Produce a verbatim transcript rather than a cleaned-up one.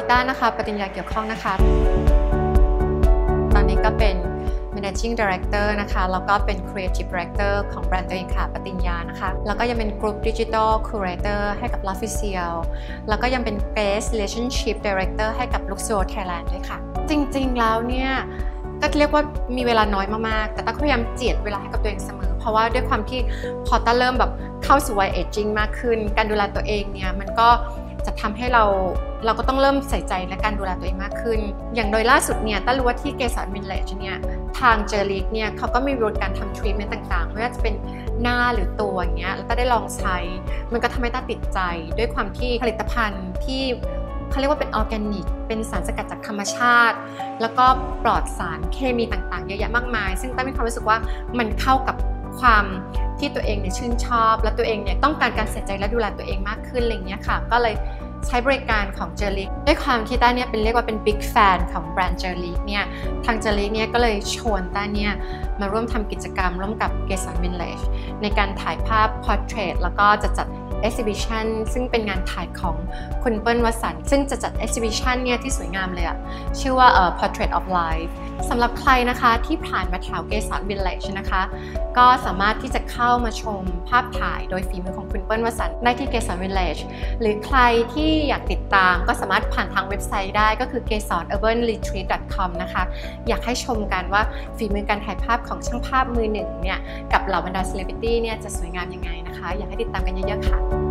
ต้านะคะปฏิญญาเกี่ยวข้องนะคะตอนนี้ก็เป็น Managing Director นะคะแล้วก็เป็น Creative Director ของแบรนด์ตัวเองค่ะปฏิญญานะคะแล้วก็ยังเป็น Group Digital Curator ให้กับ L'Officiel แล้วก็ยังเป็น Guest Relationship Director ให้กับ Luxo Thailand ด้วยค่ะจริงๆแล้วเนี่ยก็เรียกว่ามีเวลาน้อยมากๆแต่ต้าพยายามเจียดเวลาให้กับตัวเองเสมอเพราะว่าด้วยความที่พอต้าเริ่มแบบเข้าสู่วัยเอจจิ้งมากขึ้นการดูแลตัวเองเนี่ยมันก็จะทำให้เราเราก็ต้องเริ่มใส่ใจและการดูแลตัวเองมากขึ้นอย่างโดยล่าสุดเนี่ยต้ารู้ว่าที่เกสรวินเลจเนี่ยทางเจอริกเนี่ยเขาก็มีบริการทำทรีทเมนต์ต่างๆไม่ว่าจะเป็นหน้าหรือตัวอย่างเงี้ยแล้วต้าได้ลองใช้มันก็ทำให้ต้าติดใจด้วยความที่ผลิตภัณฑ์ที่เขาเรียกว่าเป็นออร์แกนิกเป็นสารสกัดจากธรรมชาติแล้วก็ปลอดสารเคมีต่างๆเยอะแยะมากมายซึ่งต้ามีความรู้สึกว่ามันเข้ากับความที่ตัวเองเนี่ยชื่นชอบและตัวเองเนี่ยต้องการการใส่ใจและดูแลตัวเองมากขึ้นอะไรอย่างเงี้ยค่ะก็เลยใช้บริการของเจอริกด้วยความที่ต้าเนี่ยเป็นเรียกว่าเป็นบิ๊กแฟนของแบรนด์เจอริกเนี่ยทางเจอริกเนี่ยก็เลยชวนต้าเนี่ยมาร่วมทำกิจกรรมร่วมกับเกสรวินเลจในการถ่ายภาพพอร์เทรตแล้วก็จะจัดexhibition ซึ่งเป็นงานถ่ายของคุณเปิ้ลวสันต์ซึ่งจะจัด exhibition เนี่ยที่สวยงามเลยอะชื่อว่า uh, Portrait of Life สำหรับใครนะคะที่ผ่านมาแถวเกสรวินเลจนะคะก็สามารถที่จะเข้ามาชมภาพถ่ายโดยฝีมือของคุณเปิ้ลวสันต์ได้ที่เกสรวินเลจหรือใครที่อยากติดตามก็สามารถผ่านทางเว็บไซต์ได้ก็คือ เกสร urban retreat ดอท คอม นะคะอยากให้ชมกันว่าฝีมือการถ่ายภาพของช่างภาพมือหนึ่งเนี่ยกับเหล่าบรรดา celebrity เนี่ยจะสวยงามยังไงนะคะอยากให้ติดตามกันเยอะๆค่ะ